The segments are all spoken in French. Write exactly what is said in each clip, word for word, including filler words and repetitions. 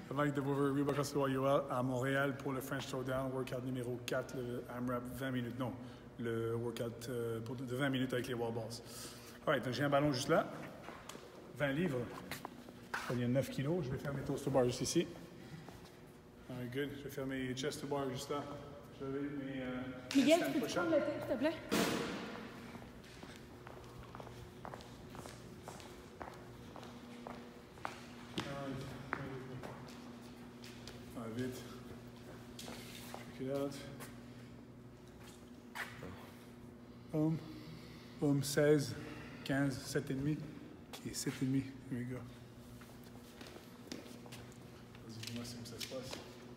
Mike de Beauvais, Bacassoyoa à Montréal pour le French Throwdown, workout numéro quatre, le AMRAP vingt minutes. Non, le workout euh, pour de vingt minutes avec les wall balls. Alright, donc j'ai un ballon juste là, vingt livres. Il y a neuf kilos. Je vais faire mes toes to bar juste ici. Alright, good. Je vais faire mes chest to bar juste là. Je vais mes. Euh, Miguel, tu peux te prendre le tape, s'il te plaît? Vite. Check it out. Boom. Boom. seize, quinze, sept virgule cinq. Ok, sept virgule cinq. Here we go. Vas-y, dis-moi si ça se passe.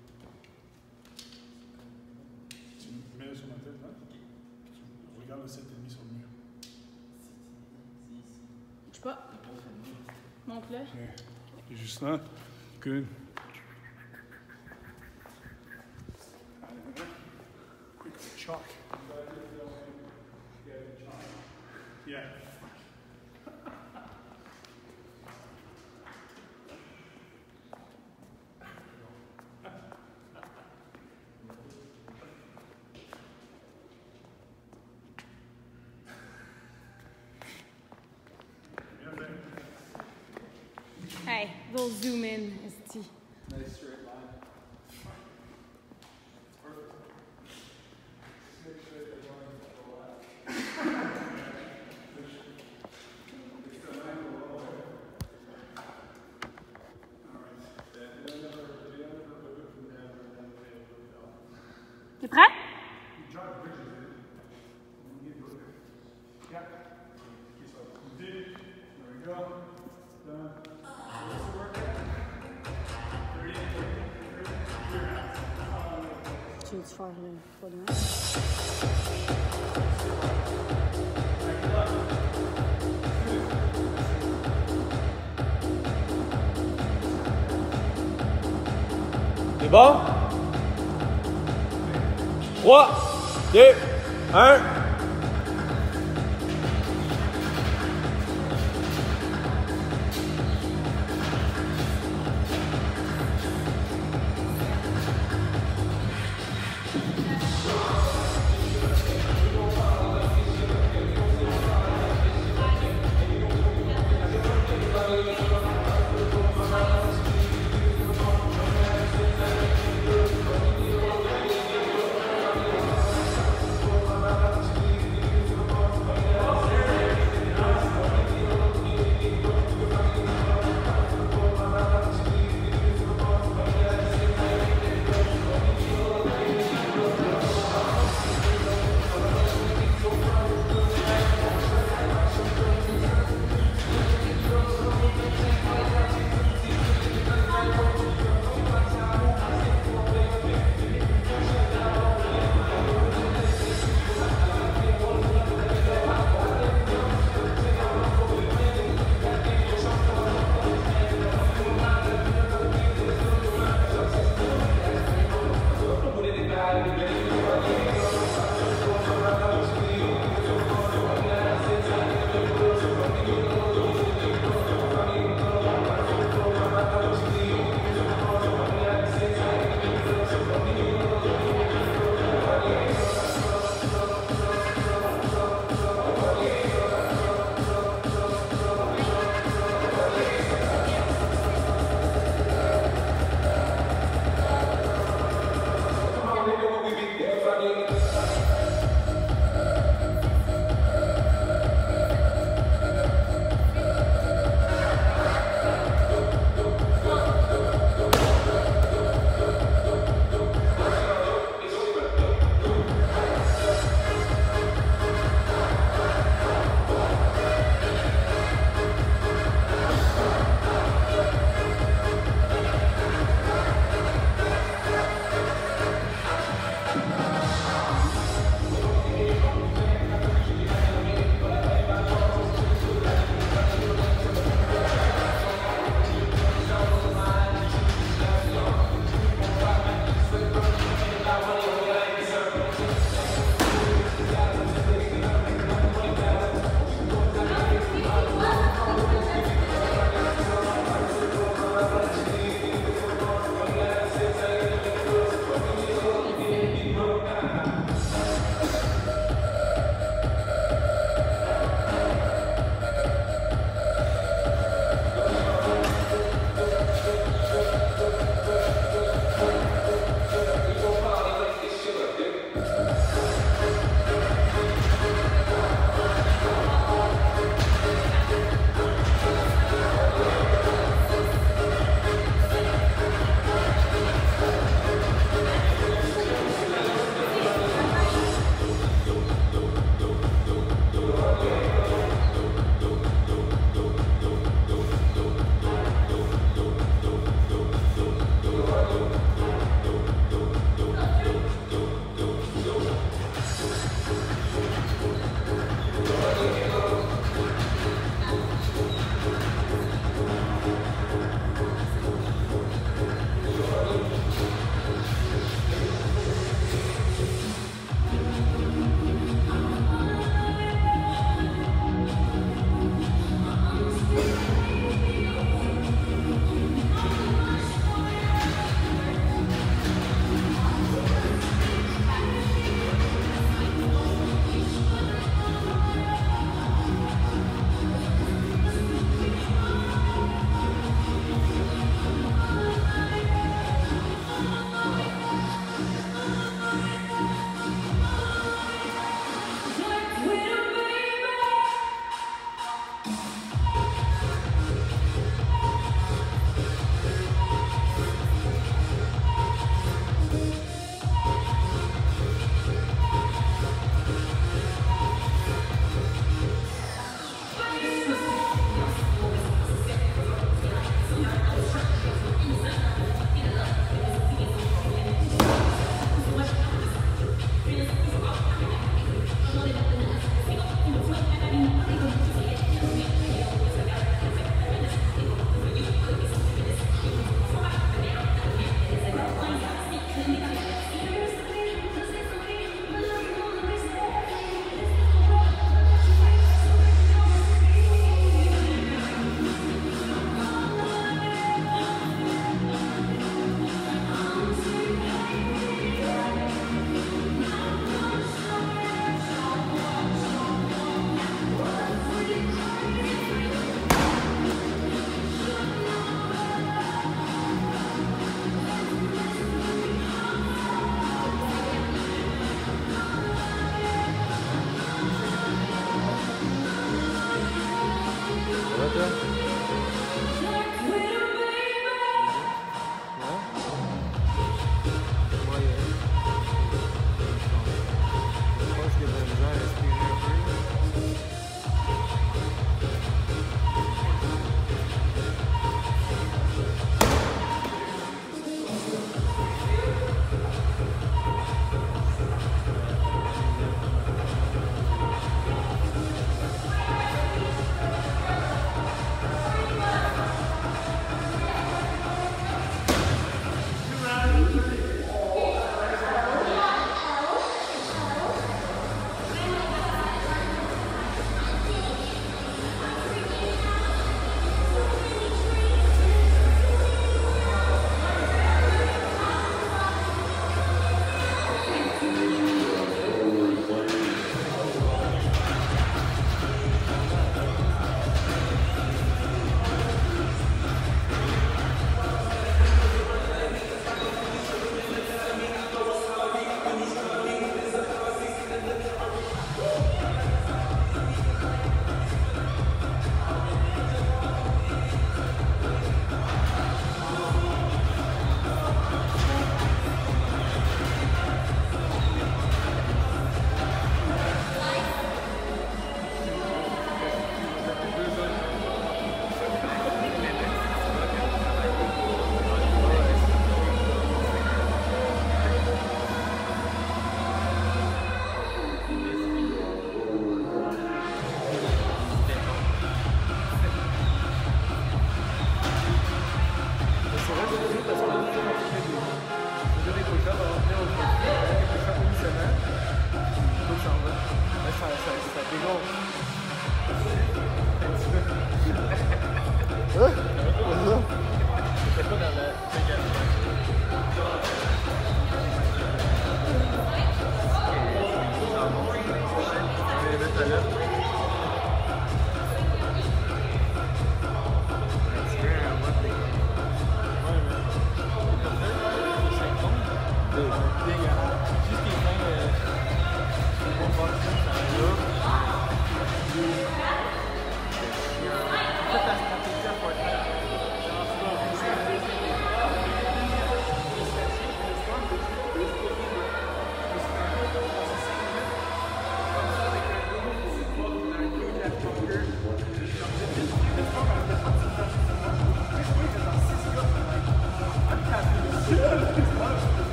Tu me mets sur ma tête, là? Je regarde le sept virgule cinq sur le mur. Je sais pas. Montre-le. Ok. Juste là. Good. Chalk. Yeah. Hey, we'll zoom in, esti. Nice straight line. T'es prêt? Tu veux-tu faire le pas de main? C'est bon? trois, deux, un.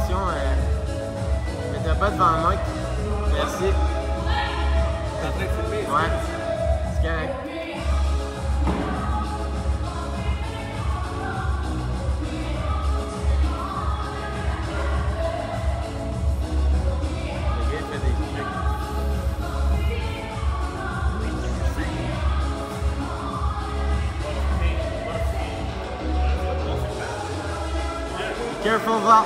attention, euh, mettez pas devant le mic. Merci. T'es en train de filmer? Ouais, c'est correct. Le gars fait des trucs. Careful, Val.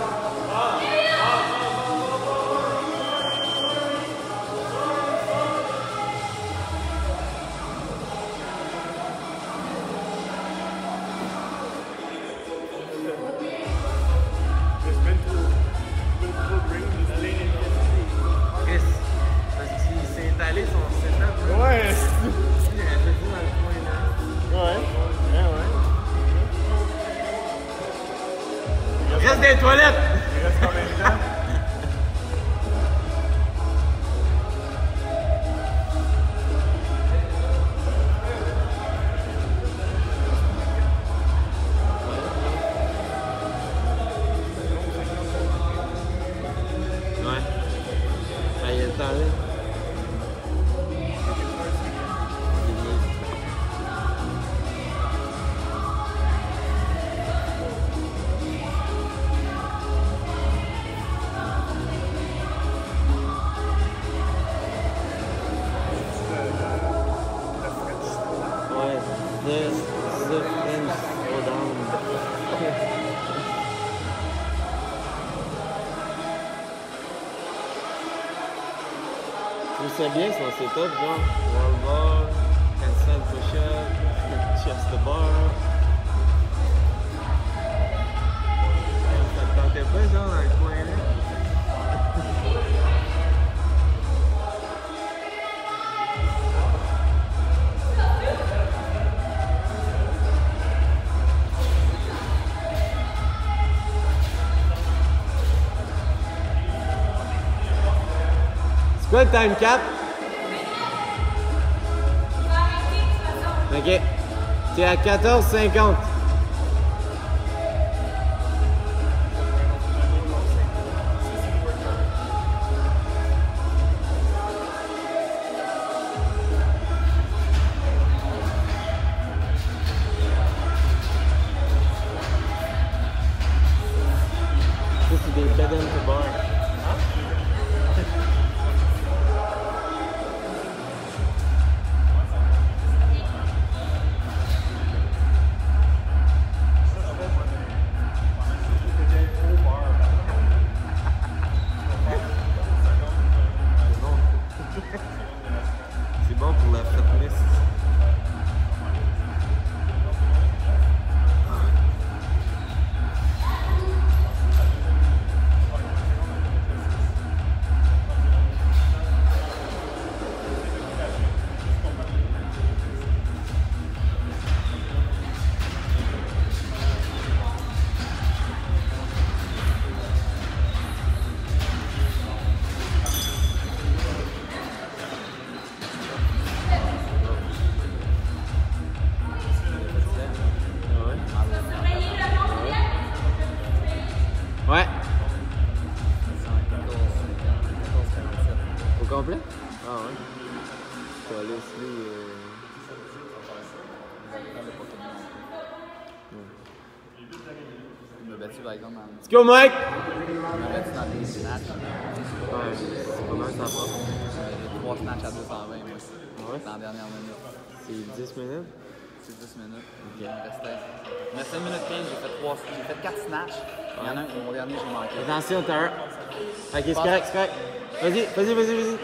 Chris, parce qu'il s'est étalé son setup. Ouais! Il a fait ça dans le coin là. Ouais, ouais, ouais. Reste dans les toilettes! Il reste combien de temps? Ouais. Ah, il y a le temps là. Ouais, this, the fence, go down. Je sais bien son setup, genre wall bar, handstand push-up, chest to bar. Ça te tentait pas, genre, dans le coin là? C'est quoi le time cap? Ok. T'es à quatorze cinquante. Ça, c'est des bed and bar. C'est bon pour la fitness. Ouais. Au complet? Ah ouais. Tu vas aller aussi. Euh... Je me battu par exemple dans, Let's go, Mike! je me battu dans des snatchs. Ouais, c'est pas mal ça passe. J'ai trois snatchs à deux cent vingt moi. Ouais. Dans la dernière minute. C'est dix minutes? C'est dix minutes. Il me restait. Il me restait une minute quinze, j'ai fait trois. J'ai fait quatre snatchs. Il y en a un, mon dernier, j'ai manqué. Attention, t'as un. Ok, c'est correct, c'est correct. Vas-y, vas-y, vas-y, vas-y.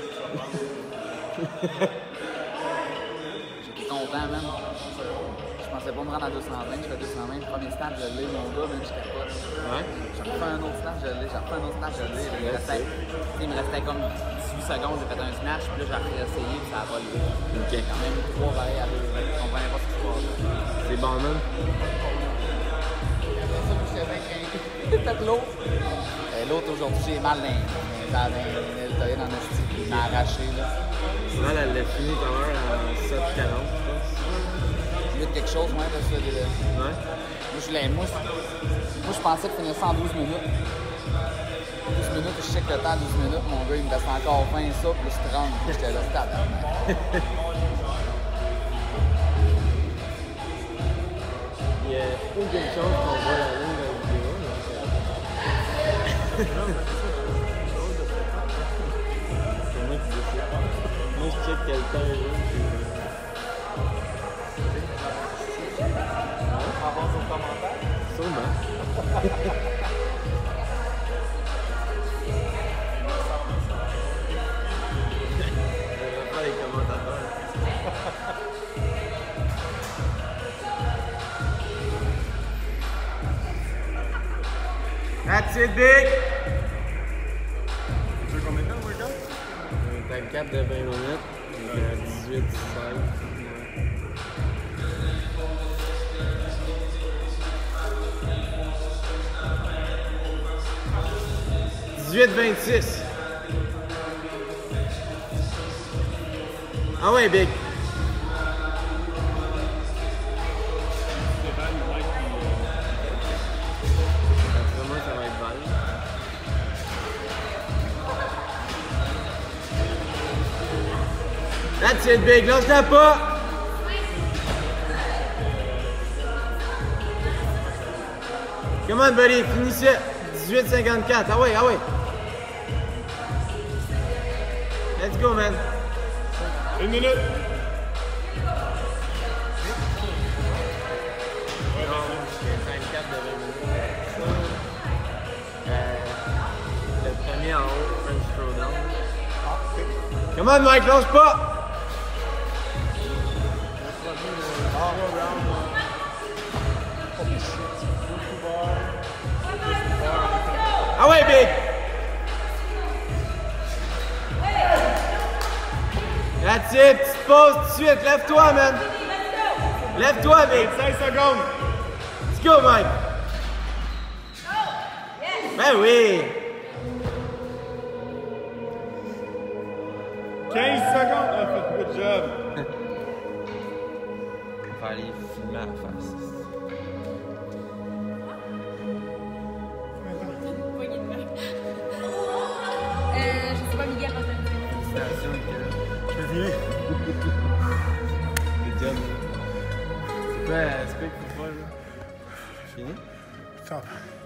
J'étais content, même. Je pensais pas me rendre à deux cent vingt, je fais deux cent vingt. Le premier snatch, je l'ai, mon gars, même je capote. Ouais. J'ai refait un autre snatch, je l'ai. J'ai refait un autre snatch, je l'ai. Il me restait, il me restait comme dix-huit secondes, j'ai fait un snatch, puis là, j'ai réessayé, puis ça a pas lieu. Ok. J'ai quand même trois pareils à deux. Je comprenais pas ce qui se passe. C'est bon, man. Peut-être l'autre. Euh, l'autre, aujourd'hui, j'ai mal dans les dans les deltoïdes, dans le style. Il m'a arraché, là. Sinon, elle l'a fini tout à l'heure à sept quarante, je pense. huit quelque chose, moi, là, ça. De... Ouais. Moi, je l'ai. Moi, je... moi, je pensais que finir ça en douze minutes. minutes, je sais que le temps douze minutes, mon gars, il me reste encore vingt ça, plus trente, puis j'étais là, tabarnak. Il y a aucune chance qu'on voit la ligne dans la vidéo. C'est moi qui décide. Moi, je check quel temps il est. Avance aux commentaires. Sûrement. Je vais pas les commentateurs. That's it, big! Tu veux combien de temps, le workout? On est à quatre de vingt minutes. Donc à dix-huit, dix-sept. dix-huit vingt-six. Ah ouais, big. Après moi, ça va être balle. That's it, big. Lance-la pas. Come on, buddy. Finissez. dix-huit cinquante-quatre. Ah ouais, ah ouais. Let's go, man. Une minute! cinquante-quatre de vingt minutes. Euh, le premier en haut, French Throwdown. Come on, Mike, lance pas! Ah ouais, big! That's it, petite pause tout de suite, lève-toi, man! Lève-toi, big! cinq secondes! Let's go, Mike! Ben oui! quinze secondes! Ah, fait good job! On va aller filmer à la face. Euh, je sais pas, Miguel, parce que... Félicitations, Miguel. Je viens. Good job. C'est quoi, c'est quoi qu'il faut faire, là? Fini? Stop.